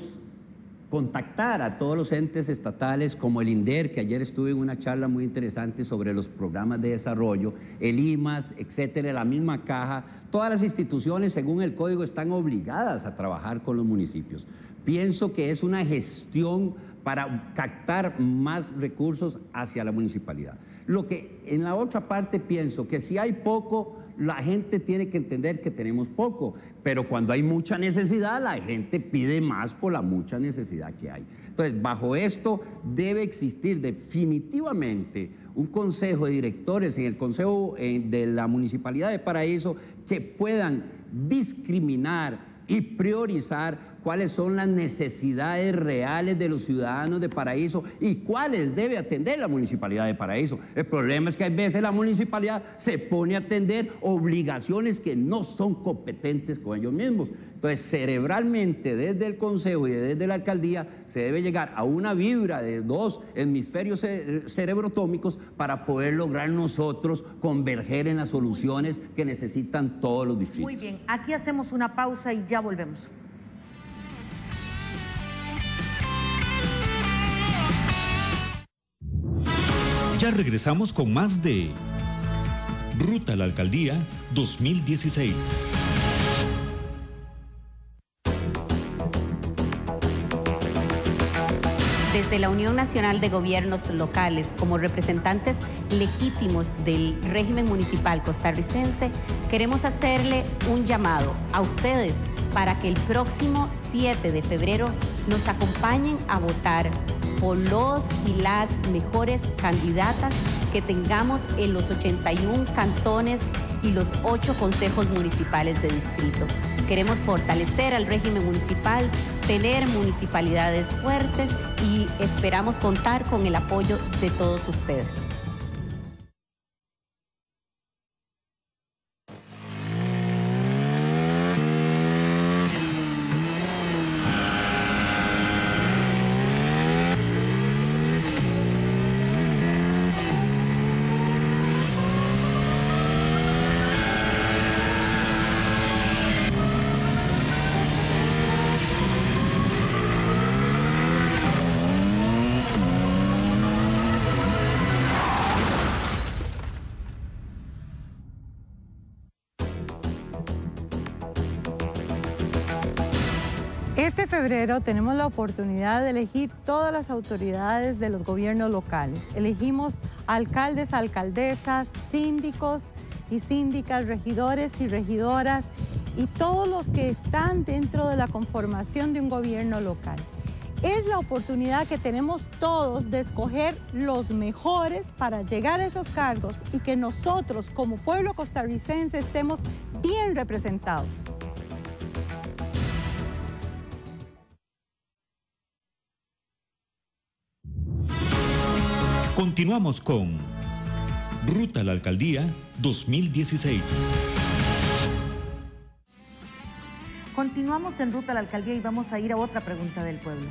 contactar a todos los entes estatales como el INDER, que ayer estuve en una charla muy interesante sobre los programas de desarrollo, el I M A S, etcétera, la misma caja. Todas las instituciones, según el código, están obligadas a trabajar con los municipios. Pienso que es una gestión para captar más recursos hacia la municipalidad. Lo que en la otra parte pienso que si hay poco, la gente tiene que entender que tenemos poco, pero cuando hay mucha necesidad, la gente pide más por la mucha necesidad que hay. Entonces, bajo esto debe existir definitivamente un consejo de directores en el consejo eh, de la Municipalidad de Paraíso que puedan discriminar y priorizar cuáles son las necesidades reales de los ciudadanos de Paraíso y cuáles debe atender la Municipalidad de Paraíso. El problema es que a veces la Municipalidad se pone a atender obligaciones que no son competentes con ellos mismos. Entonces, cerebralmente, desde el Consejo y desde la Alcaldía, se debe llegar a una vibra de dos hemisferios cerebrotómicos para poder lograr nosotros converger en las soluciones que necesitan todos los distritos. Muy bien, aquí hacemos una pausa y ya volvemos. Ya regresamos con más de Ruta a la Alcaldía dos mil dieciséis. Desde la Unión Nacional de Gobiernos Locales, como representantes legítimos del régimen municipal costarricense, queremos hacerle un llamado a ustedes para que el próximo siete de febrero nos acompañen a votar por los y las mejores candidatas que tengamos en los ochenta y uno cantones y los ocho consejos municipales de distrito. Queremos fortalecer al régimen municipal, tener municipalidades fuertes y esperamos contar con el apoyo de todos ustedes. Este febrero tenemos la oportunidad de elegir todas las autoridades de los gobiernos locales. Elegimos alcaldes, alcaldesas, síndicos y síndicas, regidores y regidoras y todos los que están dentro de la conformación de un gobierno local. Es la oportunidad que tenemos todos de escoger los mejores para llegar a esos cargos y que nosotros como pueblo costarricense estemos bien representados. Continuamos con Ruta a la Alcaldía dos mil dieciséis. Continuamos en Ruta a la Alcaldía y vamos a ir a otra pregunta del pueblo.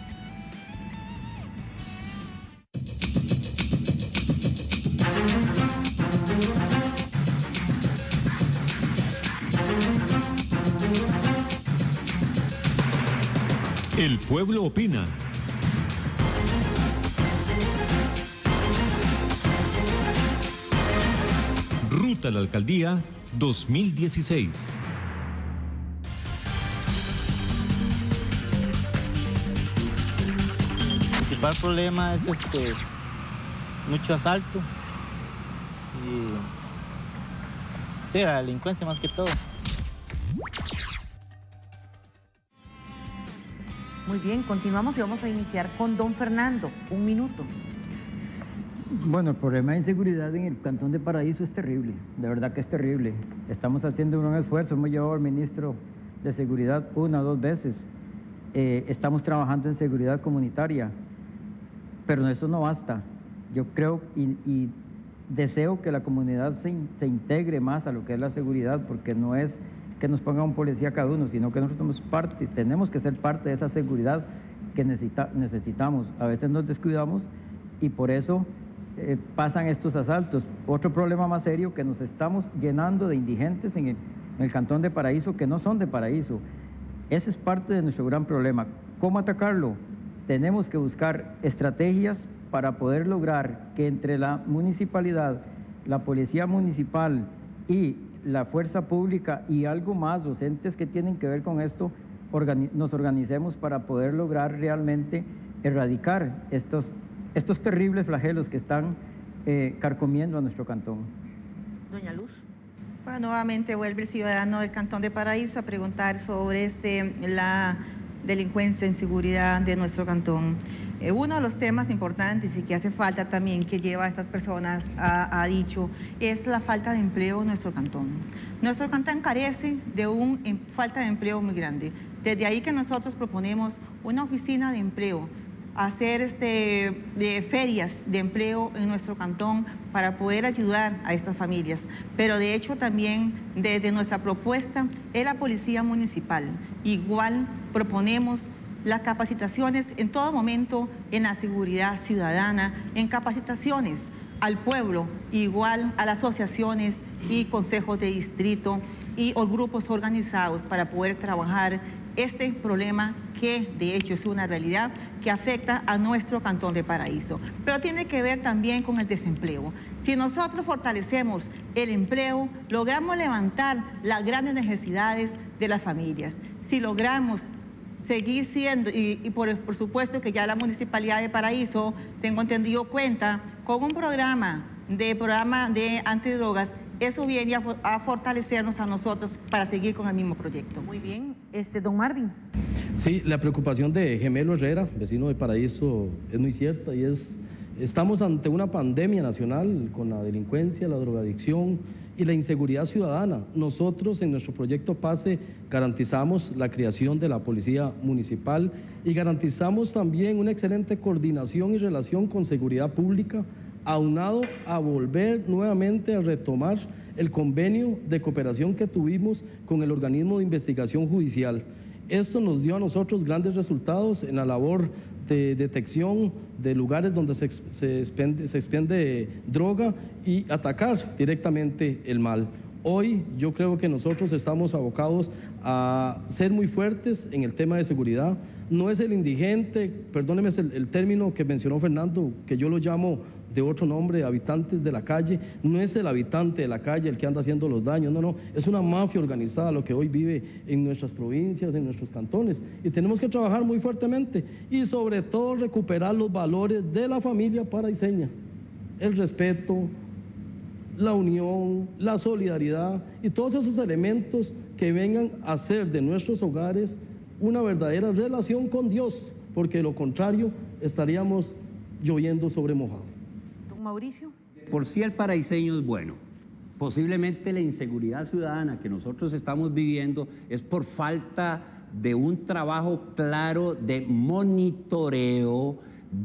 El pueblo opina. Ruta a la Alcaldía dos mil dieciséis. El principal problema es este, mucho asalto y sí, la delincuencia más que todo. Muy bien, continuamos y vamos a iniciar con don Fernando. Un minuto. Bueno, el problema de inseguridad en el Cantón de Paraíso es terrible, de verdad que es terrible. Estamos haciendo un gran esfuerzo, hemos llevado al ministro de Seguridad una o dos veces. Eh, estamos trabajando en seguridad comunitaria, pero eso no basta. Yo creo y, y deseo que la comunidad se, se integre más a lo que es la seguridad, porque no es que nos ponga un policía cada uno, sino que nosotros somos parte, tenemos que ser parte de esa seguridad que necesita, necesitamos. A veces nos descuidamos y por eso Eh, pasan estos asaltos. Otro problema más serio, que nos estamos llenando de indigentes en el, en el Cantón de Paraíso que no son de Paraíso. Ese es parte de nuestro gran problema. ¿Cómo atacarlo? Tenemos que buscar estrategias para poder lograr que entre la municipalidad, la policía municipal y la fuerza pública y algo más, docentes que tienen que ver con esto, organi- nos organicemos para poder lograr realmente erradicar estos estos terribles flagelos que están eh, carcomiendo a nuestro cantón. Doña Luz. Bueno, nuevamente vuelve el ciudadano del Cantón de Paraíso a preguntar sobre este, la delincuencia e inseguridad de nuestro cantón. Eh, uno de los temas importantes y que hace falta también, que lleva a estas personas a, a dicho, es la falta de empleo en nuestro cantón. Nuestro cantón carece de una falta de empleo muy grande. Desde ahí que nosotros proponemos una oficina de empleo, hacer este, de ferias de empleo en nuestro cantón para poder ayudar a estas familias. Pero de hecho también desde nuestra propuesta es la policía municipal. Igual proponemos las capacitaciones en todo momento en la seguridad ciudadana, en capacitaciones al pueblo, igual a las asociaciones y consejos de distrito y o grupos organizados para poder trabajar este problema que de hecho es una realidad que afecta a nuestro cantón de Paraíso. Pero tiene que ver también con el desempleo. Si nosotros fortalecemos el empleo, logramos levantar las grandes necesidades de las familias. Si logramos seguir siendo, y, y por, por supuesto que ya la Municipalidad de Paraíso, tengo entendido, cuenta con un programa de, programa de antidrogas, eso viene a, a fortalecernos a nosotros para seguir con el mismo proyecto. Muy bien, este, don Marvin. Sí, la preocupación de Gemelo Herrera, vecino de Paraíso, es muy cierta y es, estamos ante una pandemia nacional con la delincuencia, la drogadicción y la inseguridad ciudadana. Nosotros en nuestro proyecto PASE garantizamos la creación de la Policía Municipal y garantizamos también una excelente coordinación y relación con seguridad pública, aunado a volver nuevamente a retomar el convenio de cooperación que tuvimos con el organismo de investigación judicial. Esto nos dio a nosotros grandes resultados en la labor de detección de lugares donde se, se, expende, se expende droga y atacar directamente el mal. Hoy yo creo que nosotros estamos abocados a ser muy fuertes en el tema de seguridad. No es el indigente, perdóneme el, el término que mencionó Fernando, que yo lo llamo de otro nombre, habitantes de la calle. No es el habitante de la calle el que anda haciendo los daños, no, no, es una mafia organizada lo que hoy vive en nuestras provincias, en nuestros cantones, y tenemos que trabajar muy fuertemente y sobre todo recuperar los valores de la familia paraiseña, el respeto, la unión, la solidaridad y todos esos elementos que vengan a hacer de nuestros hogares una verdadera relación con Dios, porque de lo contrario estaríamos lloviendo sobre mojado. Don Mauricio. Por sí el paraiseño es bueno. Posiblemente la inseguridad ciudadana que nosotros estamos viviendo es por falta de un trabajo claro de monitoreo,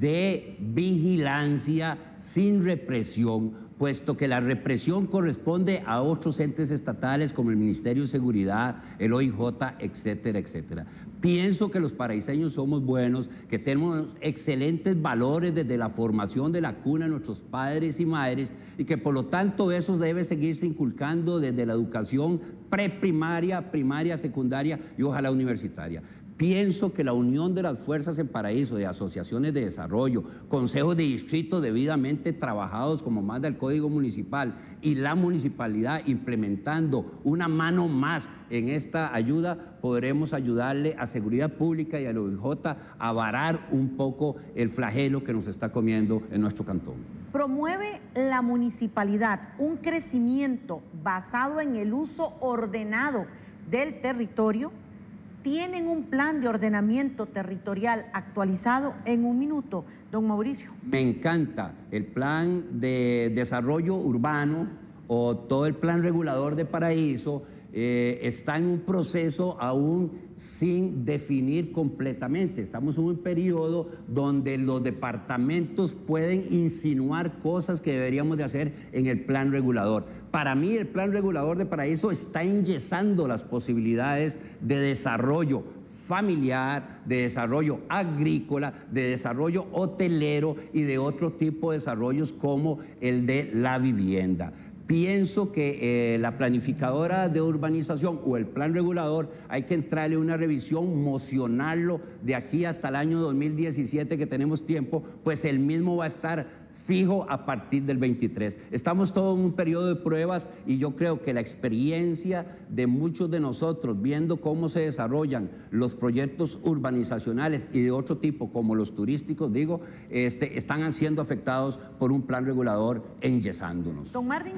de vigilancia sin represión, puesto que la represión corresponde a otros entes estatales como el Ministerio de Seguridad, el O I J, etcétera, etcétera. Pienso que los paraiseños somos buenos, que tenemos excelentes valores desde la formación de la cuna de nuestros padres y madres y que por lo tanto eso debe seguirse inculcando desde la educación preprimaria, primaria, secundaria y ojalá universitaria. Pienso que la unión de las fuerzas en Paraíso, de asociaciones de desarrollo, consejos de distrito debidamente trabajados como manda el Código Municipal y la municipalidad implementando una mano más en esta ayuda, podremos ayudarle a Seguridad Pública y al O I J a varar un poco el flagelo que nos está comiendo en nuestro cantón. ¿Promueve la municipalidad un crecimiento basado en el uso ordenado del territorio? ¿Tienen un plan de ordenamiento territorial actualizado? En un minuto, don Mauricio. Me encanta el plan de desarrollo urbano o todo el plan regulador de Paraíso. Eh, está en un proceso aún sin definir completamente. Estamos en un periodo donde los departamentos pueden insinuar cosas que deberíamos de hacer en el plan regulador. Para mí el plan regulador de Paraíso está enyesando las posibilidades de desarrollo familiar, de desarrollo agrícola, de desarrollo hotelero y de otro tipo de desarrollos como el de la vivienda. Pienso que eh, la planificadora de urbanización o el plan regulador hay que entrarle una revisión, mocionarlo de aquí hasta el año dos mil diecisiete que tenemos tiempo, pues el mismo va a estar fijo a partir del veintitrés. Estamos todos en un periodo de pruebas y yo creo que la experiencia de muchos de nosotros viendo cómo se desarrollan los proyectos urbanizacionales y de otro tipo como los turísticos, digo, este, están siendo afectados por un plan regulador enyesándonos. Don Marvin.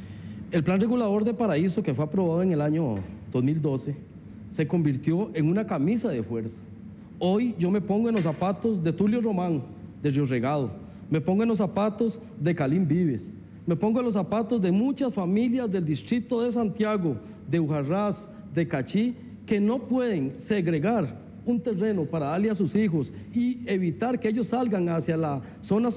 El plan regulador de Paraíso que fue aprobado en el año dos mil doce se convirtió en una camisa de fuerza. Hoy yo me pongo en los zapatos de Tulio Román, de Río Regado, me pongo en los zapatos de Calín Vives, me pongo en los zapatos de muchas familias del distrito de Santiago, de Ujarrás, de Cachí, que no pueden segregar un terreno para darle a sus hijos y evitar que ellos salgan hacia las zonas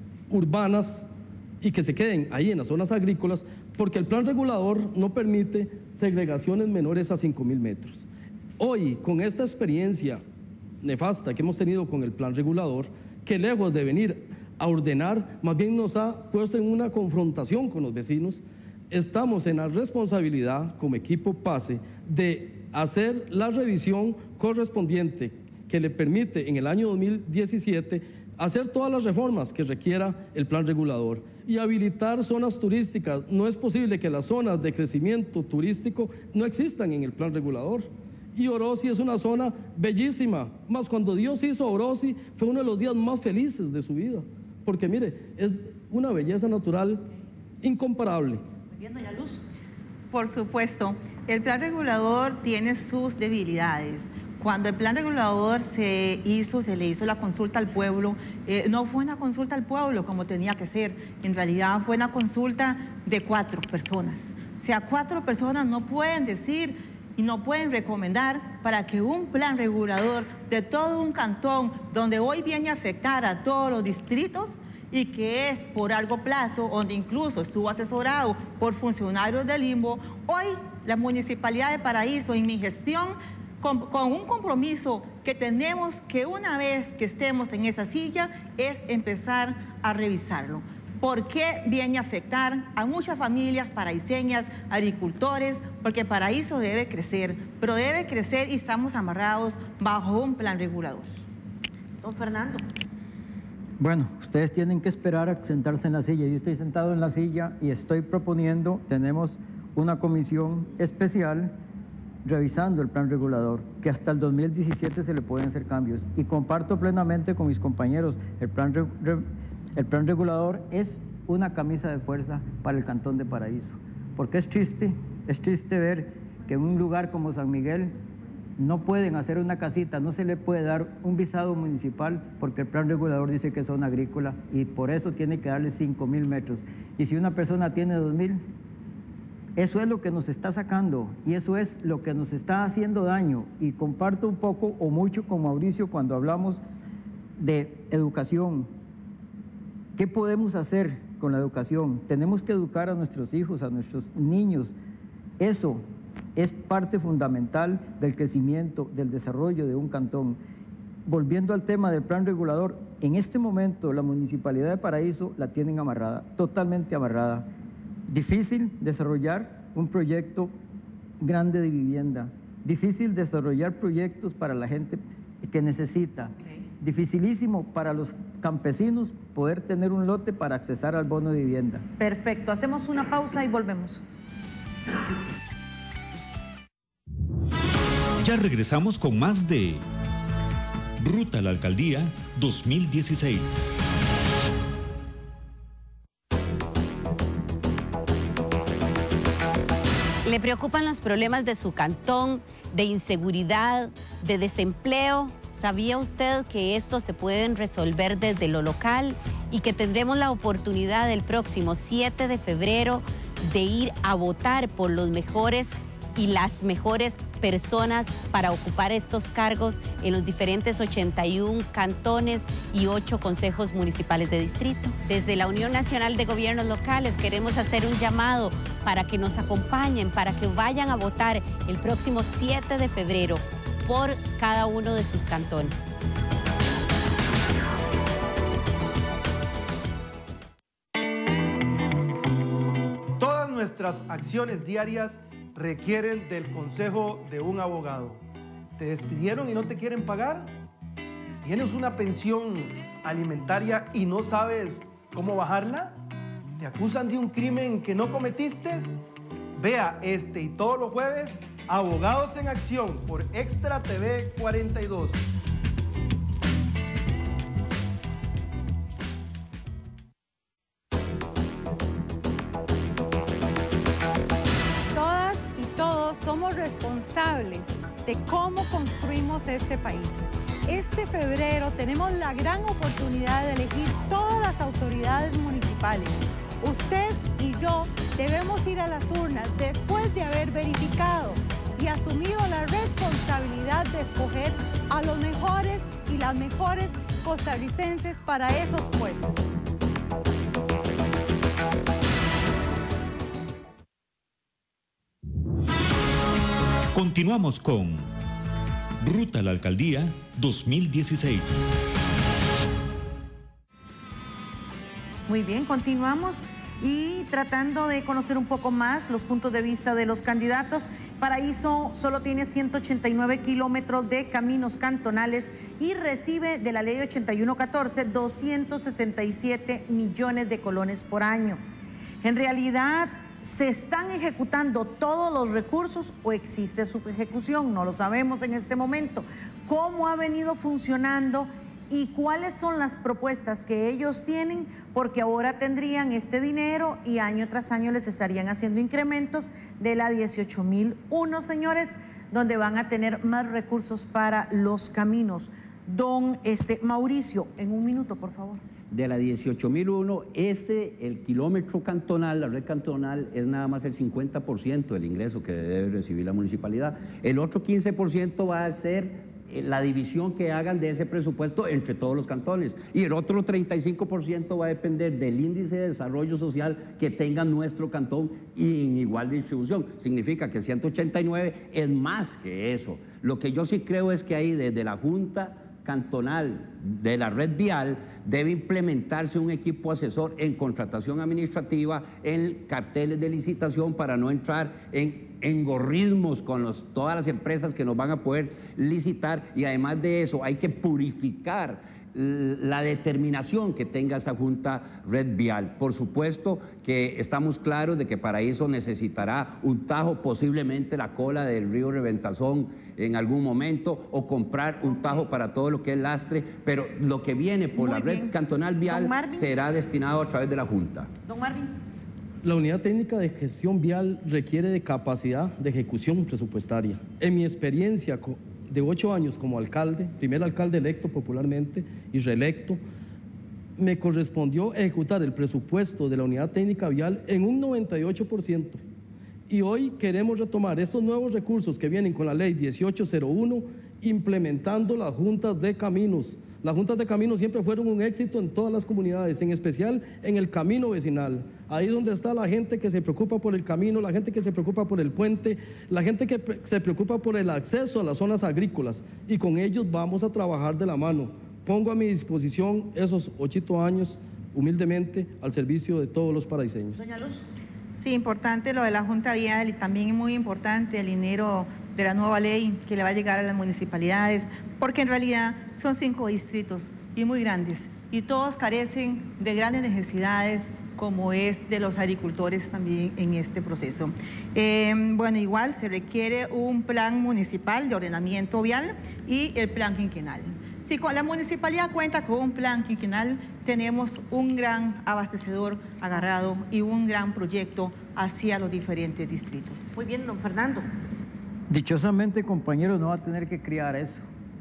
urbanas y que se queden ahí en las zonas agrícolas, porque el plan regulador no permite segregaciones menores a cinco mil metros. Hoy, con esta experiencia nefasta que hemos tenido con el plan regulador, que lejos de venir a ordenar, más bien nos ha puesto en una confrontación con los vecinos, estamos en la responsabilidad, como equipo PACE, de hacer la revisión correspondiente que le permite en el año dos mil diecisiete hacer todas las reformas que requiera el plan regulador y habilitar zonas turísticas. No es posible que las zonas de crecimiento turístico no existan en el plan regulador. Y Orosi es una zona bellísima, más cuando Dios hizo Orosi fue uno de los días más felices de su vida, porque mire, es una belleza natural incomparable. Muy bien, doña Luz. Por supuesto, el plan regulador tiene sus debilidades. Cuando el plan regulador se hizo, se le hizo la consulta al pueblo, eh, no fue una consulta al pueblo como tenía que ser, en realidad fue una consulta de cuatro personas. O sea, cuatro personas no pueden decir y no pueden recomendar para que un plan regulador de todo un cantón, donde hoy viene a afectar a todos los distritos y que es por largo plazo, donde incluso estuvo asesorado por funcionarios del limbo, hoy la Municipalidad de Paraíso, en mi gestión, con, con un compromiso que tenemos que una vez que estemos en esa silla, es empezar a revisarlo. ¿Por qué viene a afectar a muchas familias paraíseñas, agricultores? Porque Paraíso debe crecer, pero debe crecer y estamos amarrados bajo un plan regulador. Don Fernando. Bueno, ustedes tienen que esperar a sentarse en la silla. Yo estoy sentado en la silla y estoy proponiendo, tenemos una comisión especial revisando el plan regulador, que hasta el dos mil diecisiete se le pueden hacer cambios. Y comparto plenamente con mis compañeros, el plan regulador, El plan regulador es una camisa de fuerza para el Cantón de Paraíso, porque es triste, es triste ver que en un lugar como San Miguel no pueden hacer una casita, no se le puede dar un visado municipal porque el plan regulador dice que es zona agrícola y por eso tiene que darle cinco mil metros. Y si una persona tiene dos mil, eso es lo que nos está sacando y eso es lo que nos está haciendo daño. Y comparto un poco o mucho con Mauricio cuando hablamos de educación. ¿Qué podemos hacer con la educación? Tenemos que educar a nuestros hijos, a nuestros niños. Eso es parte fundamental del crecimiento, del desarrollo de un cantón. Volviendo al tema del plan regulador, en este momento la Municipalidad de Paraíso la tienen amarrada, totalmente amarrada. Difícil desarrollar un proyecto grande de vivienda, difícil desarrollar proyectos para la gente que necesita. Dificilísimo para los campesinos poder tener un lote para accesar al bono de vivienda. Perfecto, hacemos una pausa y volvemos. Ya regresamos con más de Ruta a la Alcaldía dos mil dieciséis. ¿Le preocupan los problemas de su cantón, de inseguridad, de desempleo? ¿Sabía usted que estos se pueden resolver desde lo local y que tendremos la oportunidad el próximo siete de febrero de ir a votar por los mejores y las mejores personas para ocupar estos cargos en los diferentes ochenta y uno cantones y ocho consejos municipales de distrito? Desde la Unión Nacional de Gobiernos Locales queremos hacer un llamado para que nos acompañen, para que vayan a votar el próximo siete de febrero por cada uno de sus cantones. Todas nuestras acciones diarias requieren del consejo de un abogado. ¿Te despidieron y no te quieren pagar? ¿Tienes una pensión alimentaria y no sabes cómo bajarla? ¿Te acusan de un crimen que no cometiste? Vea este y todos los jueves Abogados en Acción por Extra T V cuarenta y dos. Todas y todos somos responsables de cómo construimos este país. Este febrero tenemos la gran oportunidad de elegir todas las autoridades municipales. Usted y yo debemos ir a las urnas después de haber verificado y asumido la responsabilidad de escoger a los mejores y las mejores costarricenses para esos puestos. Continuamos con Ruta a la Alcaldía dos mil dieciséis. Muy bien, continuamos y tratando de conocer un poco más los puntos de vista de los candidatos. Paraíso solo tiene ciento ochenta y nueve kilómetros de caminos cantonales y recibe de la ley ochenta y uno catorce doscientos sesenta y siete millones de colones por año. En realidad, ¿se están ejecutando todos los recursos o existe subejecución? No lo sabemos en este momento. ¿Cómo ha venido funcionando y cuáles son las propuestas que ellos tienen? Porque ahora tendrían este dinero y año tras año les estarían haciendo incrementos de la dieciocho mil uno, señores, donde van a tener más recursos para los caminos. Don este, Mauricio, en un minuto, por favor. De la dieciocho mil uno, este, el kilómetro cantonal, la red cantonal, es nada más el cincuenta por ciento del ingreso que debe recibir la municipalidad. El otro quince por ciento va a ser la división que hagan de ese presupuesto entre todos los cantones. Y el otro treinta y cinco por ciento va a depender del índice de desarrollo social que tenga nuestro cantón y en igual distribución. Significa que ciento ochenta y nueve es más que eso. Lo que yo sí creo es que ahí desde la Junta Cantonal de la red vial debe implementarse un equipo asesor en contratación administrativa, en carteles de licitación para no entrar en engorrismos con los, todas las empresas que nos van a poder licitar, y además de eso hay que purificar la determinación que tenga esa Junta Red Vial. Por supuesto que estamos claros de que Paraíso necesitará un tajo, posiblemente la cola del río Reventazón en algún momento, o comprar un tajo para todo lo que es lastre, pero lo que viene por la red cantonal vial será destinado a través de la Junta. Don Marvin. La Unidad Técnica de Gestión Vial requiere de capacidad de ejecución presupuestaria. En mi experiencia de ocho años como alcalde, primer alcalde electo popularmente y reelecto, me correspondió ejecutar el presupuesto de la Unidad Técnica Vial en un noventa y ocho por ciento. Y hoy queremos retomar estos nuevos recursos que vienen con la ley dieciocho cero uno, implementando las juntas de caminos. Las juntas de caminos siempre fueron un éxito en todas las comunidades, en especial en el camino vecinal. Ahí es donde está la gente que se preocupa por el camino, la gente que se preocupa por el puente, la gente que se preocupa por el acceso a las zonas agrícolas, y con ellos vamos a trabajar de la mano. Pongo a mi disposición esos ocho años, humildemente, al servicio de todos los paraiseños. Doña Luz. Sí, importante lo de la Junta Vial, y también es muy importante el dinero de la nueva ley que le va a llegar a las municipalidades, porque en realidad son cinco distritos y muy grandes, y todos carecen de grandes necesidades, como es de los agricultores también en este proceso. Eh, bueno, igual se requiere un plan municipal de ordenamiento vial y el plan quinquenal. Si la municipalidad cuenta con un plan quinquenal, tenemos un gran abastecedor agarrado y un gran proyecto hacia los diferentes distritos. Muy bien, don Fernando. Dichosamente, compañeros, no va a tener que criar eso.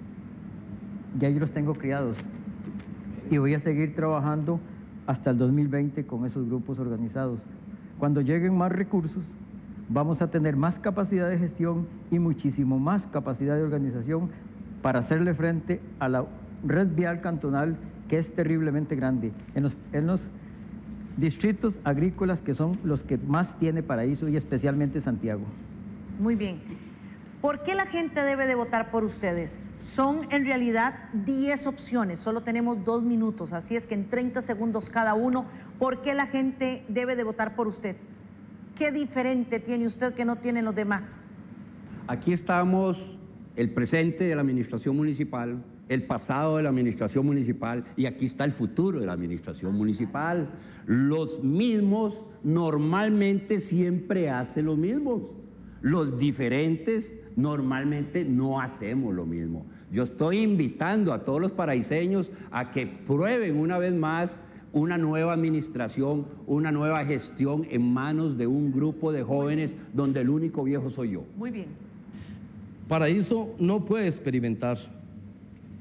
Ya yo los tengo criados y voy a seguir trabajando hasta el dos mil veinte con esos grupos organizados. Cuando lleguen más recursos, vamos a tener más capacidad de gestión y muchísimo más capacidad de organización para hacerle frente a la red vial cantonal, que es terriblemente grande en los, en los distritos agrícolas, que son los que más tiene Paraíso y especialmente Santiago. Muy bien. ¿Por qué la gente debe de votar por ustedes? Son en realidad diez opciones, solo tenemos dos minutos, así es que en treinta segundos cada uno. ¿Por qué la gente debe de votar por usted? ¿Qué diferente tiene usted que no tienen los demás? Aquí estamos el presente de la administración municipal, el pasado de la administración municipal, y aquí está el futuro de la administración municipal. Los mismos normalmente siempre hacen lo mismo. Los diferentes normalmente no hacemos lo mismo. Yo estoy invitando a todos los paraiseños a que prueben una vez más una nueva administración, una nueva gestión en manos de un grupo de jóvenes donde el único viejo soy yo. Muy bien. Paraíso no puede experimentar.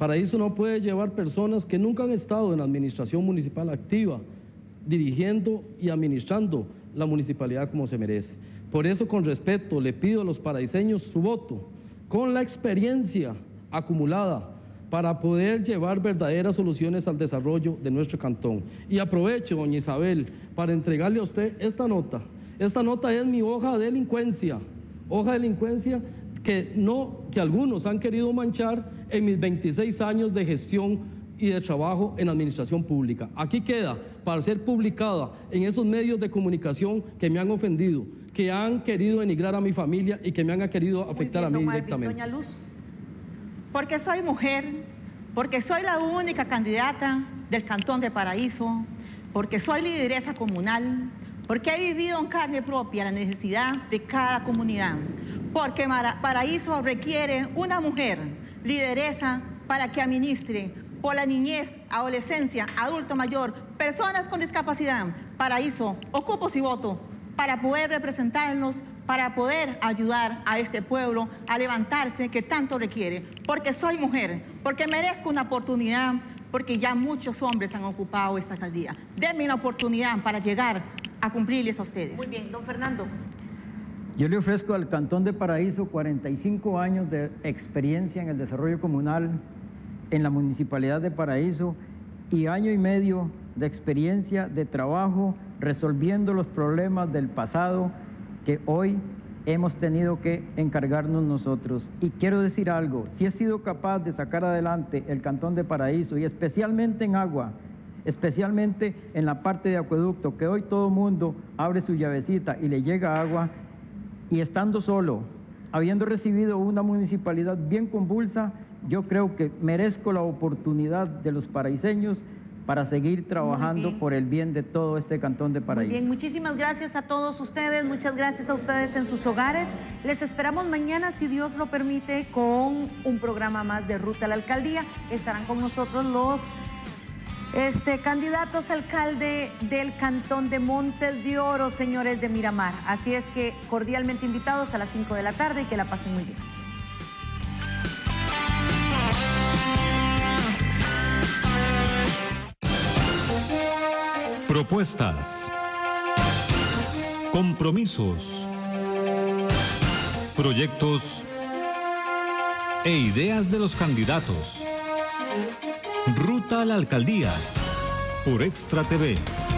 Paraíso no puede llevar personas que nunca han estado en la administración municipal activa, dirigiendo y administrando la municipalidad como se merece. Por eso, con respeto, le pido a los paraiseños su voto, con la experiencia acumulada para poder llevar verdaderas soluciones al desarrollo de nuestro cantón. Y aprovecho, doña Isabel, para entregarle a usted esta nota. Esta nota es mi hoja de delincuencia, hoja de delincuencia que, no, que algunos han querido manchar en mis veintiséis años de gestión y de trabajo en administración pública. Aquí queda para ser publicada en esos medios de comunicación que me han ofendido, que han querido denigrar a mi familia y que me han querido afectar bien, a mí directamente. Doña Luz. Porque soy mujer, porque soy la única candidata del Cantón de Paraíso, porque soy lideresa comunal, porque he vivido en carne propia la necesidad de cada comunidad, porque Paraíso requiere una mujer lideresa para que administre por la niñez, adolescencia, adulto mayor, personas con discapacidad. Paraíso, ocupo su voto para poder representarlos, para poder ayudar a este pueblo a levantarse que tanto requiere. Porque soy mujer, porque merezco una oportunidad, porque ya muchos hombres han ocupado esta alcaldía. Denme una oportunidad para llegar a cumplirles a ustedes. Muy bien, don Fernando. Yo le ofrezco al Cantón de Paraíso cuarenta y cinco años de experiencia en el desarrollo comunal en la Municipalidad de Paraíso y año y medio de experiencia de trabajo resolviendo los problemas del pasado que hoy hemos tenido que encargarnos nosotros. Y quiero decir algo, si he sido capaz de sacar adelante el Cantón de Paraíso y especialmente en agua, especialmente en la parte de acueducto, que hoy todo mundo abre su llavecita y le llega agua, y estando solo, habiendo recibido una municipalidad bien convulsa, yo creo que merezco la oportunidad de los paraiseños para seguir trabajando por el bien de todo este Cantón de Paraíso. Muy bien, muchísimas gracias a todos ustedes, muchas gracias a ustedes en sus hogares. Les esperamos mañana, si Dios lo permite, con un programa más de Ruta a la Alcaldía. Estarán con nosotros los este, candidatos a alcalde del Cantón de Montes de Oro, señores de Miramar. Así es que cordialmente invitados a las cinco de la tarde y que la pasen muy bien. Propuestas, compromisos, proyectos e ideas de los candidatos. Ruta a la Alcaldía por Extra T V.